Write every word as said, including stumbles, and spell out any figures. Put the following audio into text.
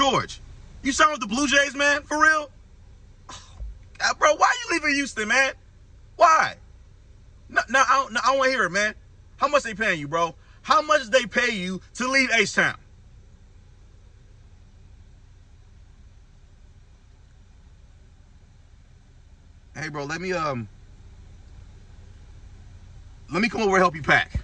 George. You signed with the Blue Jays, man? For real? Uh, bro, why you leaving Houston, man? Why? No, no, I don't, no, I don't want to hear it, man. How much they paying you, bro? How much they pay you to leave H-Town? Hey, bro, let me, um, let me come over and help you pack.